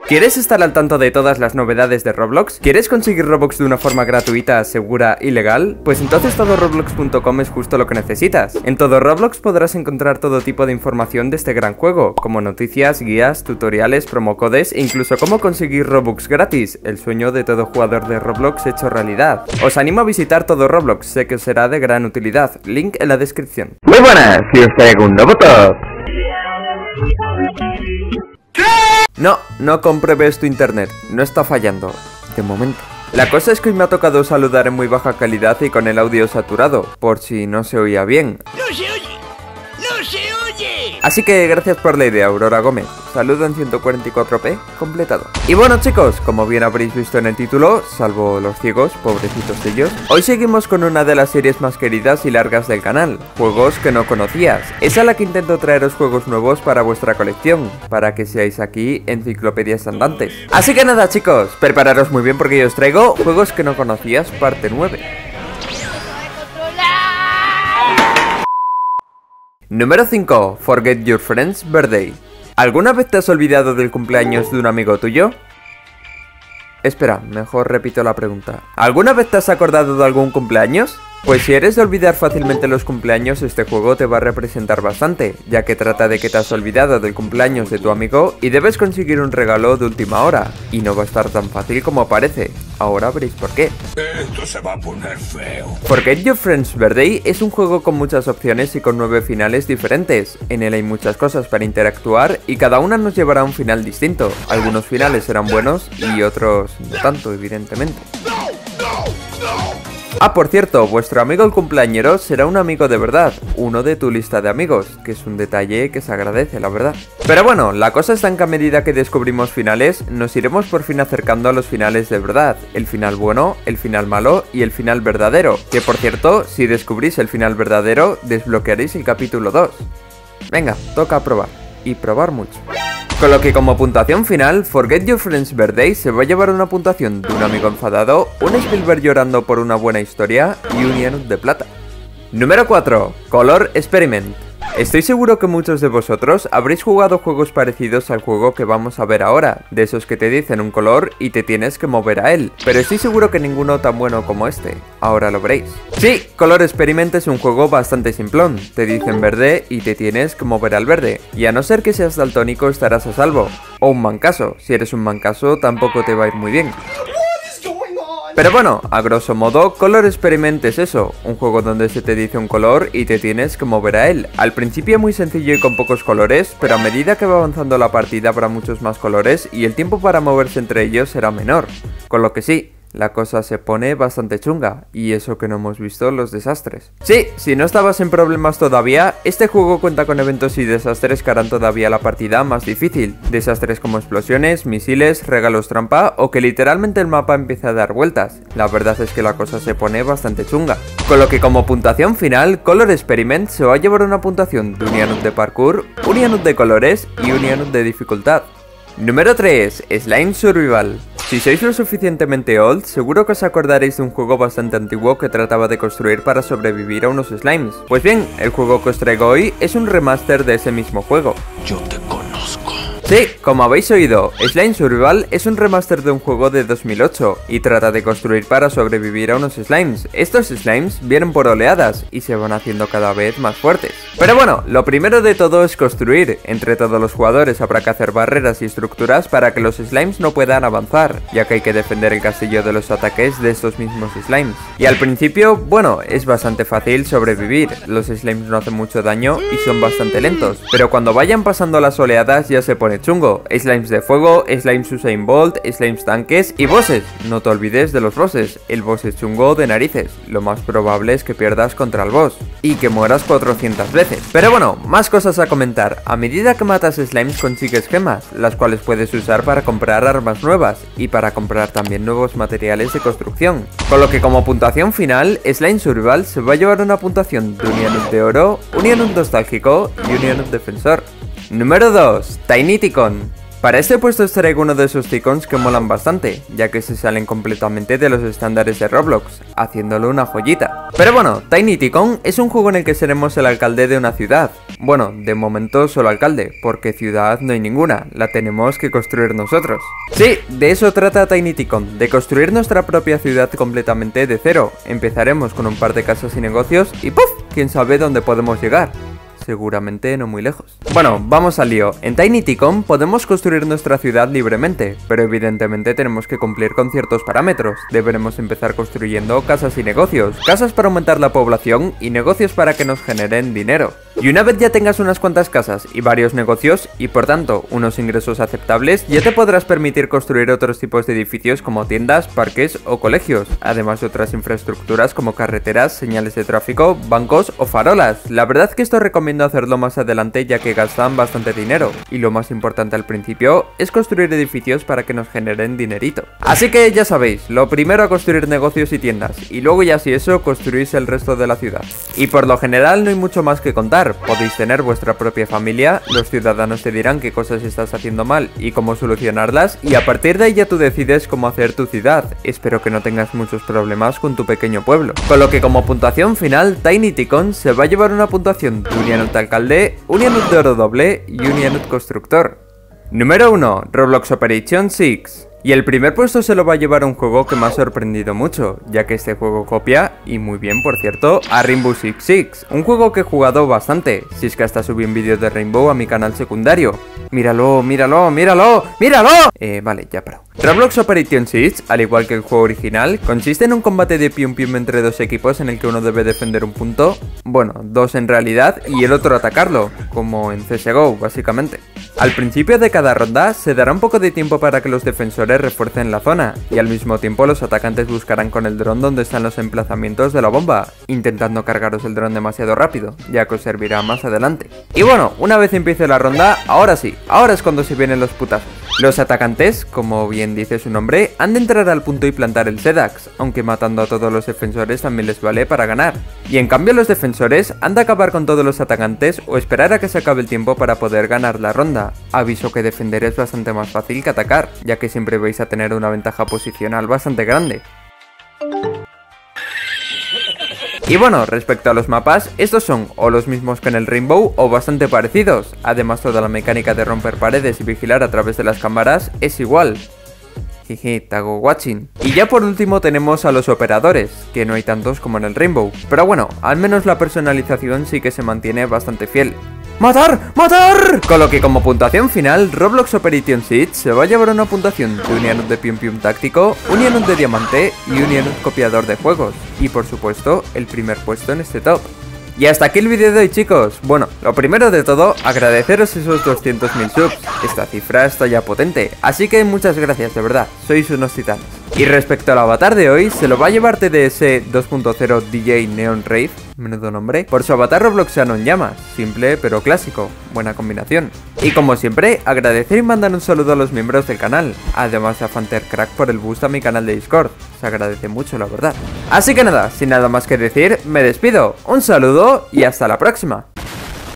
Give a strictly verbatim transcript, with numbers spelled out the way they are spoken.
¿Quieres estar al tanto de todas las novedades de Roblox? ¿Quieres conseguir Robux de una forma gratuita, segura y legal? Pues entonces todo roblox punto com es justo lo que necesitas. En todo Roblox podrás encontrar todo tipo de información de este gran juego, como noticias, guías, tutoriales, promocodes e incluso cómo conseguir Robux gratis, el sueño de todo jugador de Roblox hecho realidad. Os animo a visitar todo Roblox, sé que os será de gran utilidad, link en la descripción. Muy buenas, si os traigo un nuevo top. No, no compruebes tu internet, no está fallando, de momento. La cosa es que hoy me ha tocado saludar en muy baja calidad y con el audio saturado, por si no se oía bien. ¡No se oye! ¡No se oye! Así que gracias por la idea, Aurora Gómez. Saludo en ciento cuarenta y cuatro p, completado. Y bueno chicos, como bien habréis visto en el título, salvo los ciegos, pobrecitos ellos, hoy seguimos con una de las series más queridas y largas del canal, juegos que no conocías. Es a la que intento traeros juegos nuevos para vuestra colección, para que seáis aquí enciclopedias andantes. Así que nada chicos, prepararos muy bien porque yo os traigo juegos que no conocías, parte nueve. Número cinco. Forget Your Friend's Birthday. ¿Alguna vez te has olvidado del cumpleaños de un amigo tuyo? Espera, mejor repito la pregunta. ¿Alguna vez te has acordado de algún cumpleaños? Pues si eres de olvidar fácilmente los cumpleaños, este juego te va a representar bastante, ya que trata de que te has olvidado del cumpleaños de tu amigo y debes conseguir un regalo de última hora, y no va a estar tan fácil como parece. Ahora veréis por qué. Esto se va a poner feo. Forget Your Friend's Birthday es un juego con muchas opciones y con nueve finales diferentes. En él hay muchas cosas para interactuar y cada una nos llevará a un final distinto. Algunos finales serán buenos y otros no tanto, evidentemente. Ah, por cierto, vuestro amigo el cumpleañero será un amigo de verdad, uno de tu lista de amigos, que es un detalle que se agradece, la verdad. Pero bueno, la cosa está en que a medida que descubrimos finales, nos iremos por fin acercando a los finales de verdad, el final bueno, el final malo y el final verdadero, que por cierto, si descubrís el final verdadero, desbloquearéis el capítulo dos. Venga, toca probar, y probar mucho. Con lo que como puntuación final, Forget Your Friend's Birthday se va a llevar una puntuación de un amigo enfadado, un Spielberg llorando por una buena historia y un Ianut de plata. Número cuatro. Color Experiment. Estoy seguro que muchos de vosotros habréis jugado juegos parecidos al juego que vamos a ver ahora, de esos que te dicen un color y te tienes que mover a él, pero estoy seguro que ninguno tan bueno como este, ahora lo veréis. Sí, Color Experiment es un juego bastante simplón, te dicen verde y te tienes que mover al verde, y a no ser que seas daltónico estarás a salvo, o un mancaso, si eres un mancaso tampoco te va a ir muy bien. Pero bueno, a grosso modo, Color Experiment es eso, un juego donde se te dice un color y te tienes que mover a él. Al principio muy sencillo y con pocos colores, pero a medida que va avanzando la partida habrá muchos más colores y el tiempo para moverse entre ellos será menor. Con lo que sí, la cosa se pone bastante chunga, y eso que no hemos visto los desastres. Sí, si no estabas en problemas todavía, este juego cuenta con eventos y desastres que harán todavía la partida más difícil. Desastres como explosiones, misiles, regalos trampa o que literalmente el mapa empiece a dar vueltas. La verdad es que la cosa se pone bastante chunga. Con lo que como puntuación final, Color Experiment se va a llevar una puntuación de un Ianut de parkour, un Ianut de colores y un Ianut de dificultad. Número tres. Slime Survival. Si sois lo suficientemente old, seguro que os acordaréis de un juego bastante antiguo que trataba de construir para sobrevivir a unos slimes. Pues bien, el juego que os traigo hoy es un remaster de ese mismo juego. Yo te conozco. Sí, como habéis oído, Slime Survival es un remaster de un juego de dos mil ocho y trata de construir para sobrevivir a unos slimes. Estos slimes vienen por oleadas y se van haciendo cada vez más fuertes. Pero bueno, lo primero de todo es construir. Entre todos los jugadores habrá que hacer barreras y estructuras para que los slimes no puedan avanzar, ya que hay que defender el castillo de los ataques de estos mismos slimes. Y al principio, bueno, es bastante fácil sobrevivir. Los slimes no hacen mucho daño y son bastante lentos, pero cuando vayan pasando las oleadas ya se pone chungo. Slimes de fuego, slimes Usain Bolt, slimes tanques y bosses. No te olvides de los bosses. El boss es chungo de narices. Lo más probable es que pierdas contra el boss y que mueras cuatrocientas veces. Pero bueno, más cosas a comentar. A medida que matas slimes consigues gemas, las cuales puedes usar para comprar armas nuevas y para comprar también nuevos materiales de construcción. Con lo que como puntuación final, Slime Survival se va a llevar una puntuación de un Ianut de oro, un Ianut nostálgico y un Ianut defensor. Número dos. Tiny Ticon. Para este puesto os traigo uno de esos icons que molan bastante, ya que se salen completamente de los estándares de Roblox, haciéndolo una joyita. Pero bueno, Tiny Ticon es un juego en el que seremos el alcalde de una ciudad. Bueno, de momento solo alcalde, porque ciudad no hay ninguna, la tenemos que construir nosotros. Sí, de eso trata Tiny Ticon, de construir nuestra propia ciudad completamente de cero. Empezaremos con un par de casas y negocios y ¡puf! ¿Quién sabe dónde podemos llegar? Seguramente no muy lejos. Bueno, vamos al lío. En Tiny Ticon podemos construir nuestra ciudad libremente, pero evidentemente tenemos que cumplir con ciertos parámetros. Deberemos empezar construyendo casas y negocios, casas para aumentar la población y negocios para que nos generen dinero. Y una vez ya tengas unas cuantas casas y varios negocios, y por tanto unos ingresos aceptables, ya te podrás permitir construir otros tipos de edificios como tiendas, parques o colegios, además de otras infraestructuras como carreteras, señales de tráfico, bancos o farolas. La verdad que esto recomiendo hacerlo más adelante ya que gastan bastante dinero, y lo más importante al principio es construir edificios para que nos generen dinerito. Así que ya sabéis, lo primero a construir negocios y tiendas, y luego ya si eso construís el resto de la ciudad. Y por lo general no hay mucho más que contar, podéis tener vuestra propia familia, los ciudadanos te dirán qué cosas estás haciendo mal y cómo solucionarlas, y a partir de ahí ya tú decides cómo hacer tu ciudad. Espero que no tengas muchos problemas con tu pequeño pueblo. Con lo que como puntuación final, Tiny Ticon se va a llevar una puntuación de un alcalde, un Yanut de oro doble y un Yanut constructor. Número uno. Roblox Operation seis. Y el primer puesto se lo va a llevar un juego que me ha sorprendido mucho, ya que este juego copia, y muy bien por cierto, a Rainbow Six Siege, un juego que he jugado bastante, si es que hasta subí un vídeo de Rainbow a mi canal secundario. Míralo, míralo, míralo, míralo. Eh, vale, ya paro. Roblox Operation Siege, al igual que el juego original, consiste en un combate de pium pium entre dos equipos en el que uno debe defender un punto, bueno, dos en realidad, y el otro atacarlo, como en C S G O, básicamente. Al principio de cada ronda se dará un poco de tiempo para que los defensores refuercen la zona, y al mismo tiempo los atacantes buscarán con el dron donde están los emplazamientos de la bomba, intentando cargaros el dron demasiado rápido, ya que os servirá más adelante. Y bueno, una vez empiece la ronda, ahora sí, ahora es cuando se vienen los putazos. Los atacantes, como bien dice su nombre, han de entrar al punto y plantar el Sedax, aunque matando a todos los defensores también les vale para ganar. Y en cambio los defensores han de acabar con todos los atacantes o esperar a que se acabe el tiempo para poder ganar la ronda. Aviso que defender es bastante más fácil que atacar, ya que siempre vais a tener una ventaja posicional bastante grande. Y bueno, respecto a los mapas, estos son o los mismos que en el Rainbow o bastante parecidos. Además toda la mecánica de romper paredes y vigilar a través de las cámaras es igual. Jeje, tago watching. Y ya por último tenemos a los operadores, que no hay tantos como en el Rainbow. Pero bueno, al menos la personalización sí que se mantiene bastante fiel. ¡Matar! ¡Matar! Con lo que como puntuación final, Roblox Operation Siege se va a llevar una puntuación de un Yanut de Pium Pium táctico, un Yanut de diamante y un Yanut copiador de juegos. Y por supuesto, el primer puesto en este top. Y hasta aquí el vídeo de hoy, chicos. Bueno, lo primero de todo, agradeceros esos doscientos mil subs. Esta cifra está ya potente, así que muchas gracias, de verdad, sois unos titanes. Y respecto al avatar de hoy, se lo va a llevar T D S dos punto cero D J Neon Rave, menudo nombre, por su avatar robloxiano en llamas, simple pero clásico, buena combinación. Y como siempre, agradecer y mandar un saludo a los miembros del canal, además a FanterCrack por el boost a mi canal de Discord, se agradece mucho la verdad. Así que nada, sin nada más que decir, me despido, un saludo y hasta la próxima.